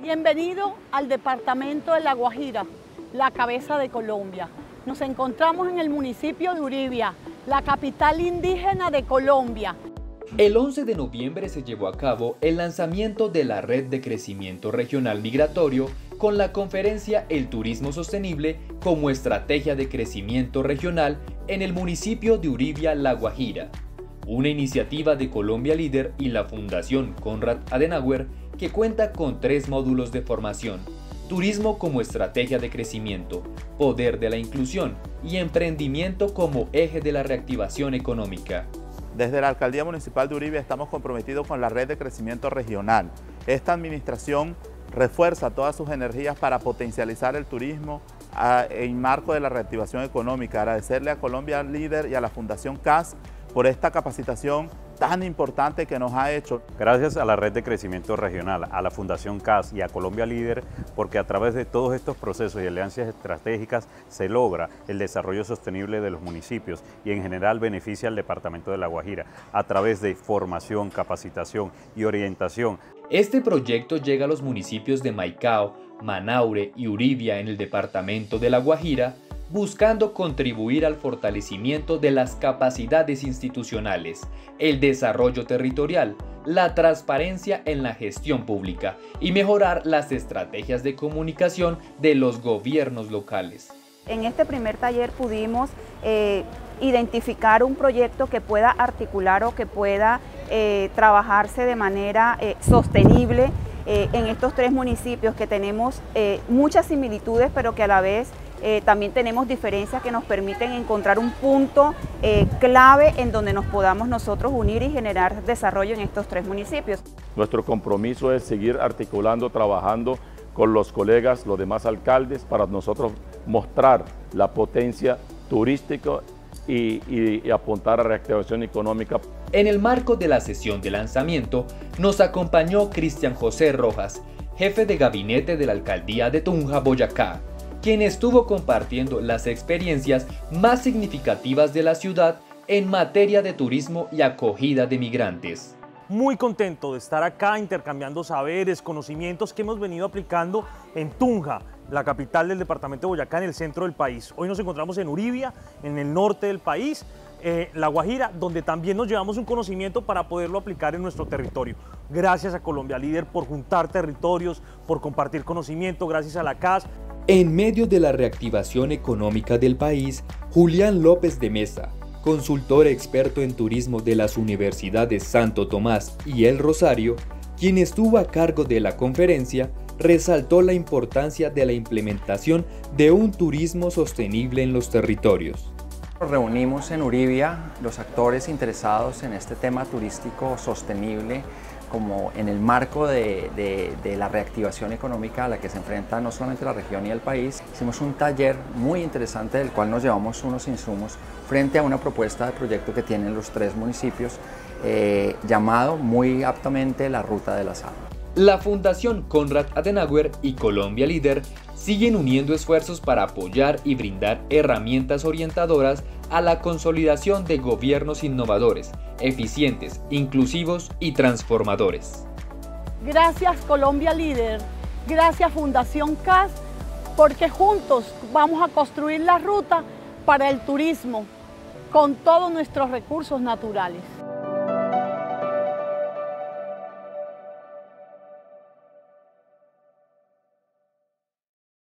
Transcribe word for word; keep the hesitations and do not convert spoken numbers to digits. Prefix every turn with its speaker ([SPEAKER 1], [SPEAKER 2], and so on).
[SPEAKER 1] Bienvenido al departamento de La Guajira, la cabeza de Colombia. Nos encontramos en el municipio de Uribia, la capital indígena de Colombia.
[SPEAKER 2] El once de noviembre se llevó a cabo el lanzamiento de la Red de Crecimiento Regional Migratorio con la conferencia El Turismo Sostenible como estrategia de crecimiento regional en el municipio de Uribia, La Guajira, una iniciativa de Colombia Líder y la Fundación Konrad Adenauer que cuenta con tres módulos de formación: turismo como estrategia de crecimiento, poder de la inclusión y emprendimiento como eje de la reactivación económica.
[SPEAKER 3] Desde la Alcaldía Municipal de Uribia estamos comprometidos con la Red de Crecimiento Regional. Esta administración refuerza todas sus energías para potencializar el turismo a, en marco de la reactivación económica. Agradecerle a Colombia Líder y a la Fundación C A S por esta capacitación tan importante que nos ha hecho.
[SPEAKER 4] Gracias a la Red de Crecimiento Regional, a la Fundación C A S y a Colombia Líder, porque a través de todos estos procesos y alianzas estratégicas se logra el desarrollo sostenible de los municipios y en general beneficia al departamento de La Guajira a través de formación, capacitación y orientación.
[SPEAKER 2] Este proyecto llega a los municipios de Maicao, Manaure y Uribia en el departamento de La Guajira, buscando contribuir al fortalecimiento de las capacidades institucionales, el desarrollo territorial, la transparencia en la gestión pública y mejorar las estrategias de comunicación de los gobiernos locales.
[SPEAKER 5] En este primer taller pudimos eh, identificar un proyecto que pueda articular o que pueda eh, trabajarse de manera eh, sostenible eh, en estos tres municipios que tenemos eh, muchas similitudes, pero que a la vez Eh, también tenemos diferencias que nos permiten encontrar un punto eh, clave en donde nos podamos nosotros unir y generar desarrollo en estos tres municipios.
[SPEAKER 6] Nuestro compromiso es seguir articulando, trabajando con los colegas, los demás alcaldes, para nosotros mostrar la potencia turística y, y, y apuntar a la reactivación económica.
[SPEAKER 2] En el marco de la sesión de lanzamiento nos acompañó Cristian José Rojas, jefe de gabinete de la Alcaldía de Tunja, Boyacá, quien estuvo compartiendo las experiencias más significativas de la ciudad en materia de turismo y acogida de migrantes.
[SPEAKER 7] Muy contento de estar acá intercambiando saberes, conocimientos que hemos venido aplicando en Tunja, la capital del departamento de Boyacá, en el centro del país. Hoy nos encontramos en Uribia, en el norte del país, eh, La Guajira, donde también nos llevamos un conocimiento para poderlo aplicar en nuestro territorio. Gracias a Colombia Líder por juntar territorios, por compartir conocimiento, gracias a la C A S.
[SPEAKER 2] En medio de la reactivación económica del país, Julián López de Mesa, consultor experto en turismo de las universidades Santo Tomás y El Rosario, quien estuvo a cargo de la conferencia, resaltó la importancia de la implementación de un turismo sostenible en los territorios.
[SPEAKER 8] Nos reunimos en Uribia los actores interesados en este tema turístico sostenible, como en el marco de, de, de la reactivación económica a la que se enfrenta no solamente la región y el país. Hicimos un taller muy interesante del cual nos llevamos unos insumos frente a una propuesta de proyecto que tienen los tres municipios eh, llamado muy aptamente la Ruta de la Sal.
[SPEAKER 2] La Fundación Konrad Adenauer y Colombia Líder siguen uniendo esfuerzos para apoyar y brindar herramientas orientadoras a la consolidación de gobiernos innovadores, eficientes, inclusivos y transformadores.
[SPEAKER 1] Gracias Colombia Líder, gracias Fundación C A S, porque juntos vamos a construir la ruta para el turismo con todos nuestros recursos naturales.